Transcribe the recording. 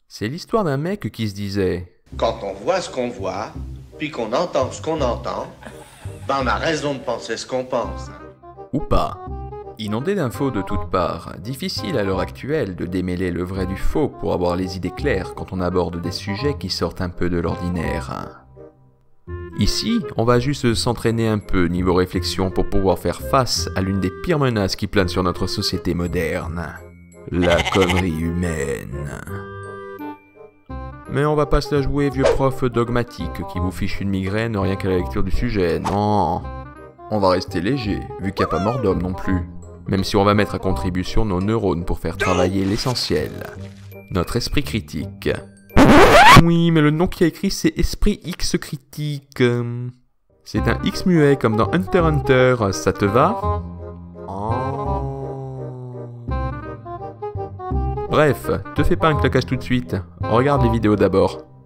C'est l'histoire d'un mec qui se disait Quand on voit ce qu'on voit, puis qu'on entend ce qu'on entend, ben on a raison de penser ce qu'on pense. ou pas. Inondé d'infos de toutes parts, difficile à l'heure actuelle de démêler le vrai du faux pour avoir les idées claires quand on aborde des sujets qui sortent un peu de l'ordinaire. Ici, on va juste s'entraîner un peu niveau réflexion pour pouvoir faire face à l'une des pires menaces qui planent sur notre société moderne. La connerie humaine. Mais on va pas se la jouer vieux prof dogmatique qui vous fiche une migraine rien qu'à la lecture du sujet, non. On va rester léger, vu qu'il n'y a pas mort d'homme non plus. Même si on va mettre à contribution nos neurones pour faire travailler l'essentiel. Notre esprit critique. Oui, mais le nom qui a écrit c'est Esprit X critique. C'est un X muet comme dans Hunter x Hunter, ça te va? Bref, te fais pas un claquage tout de suite. Regarde les vidéos d'abord.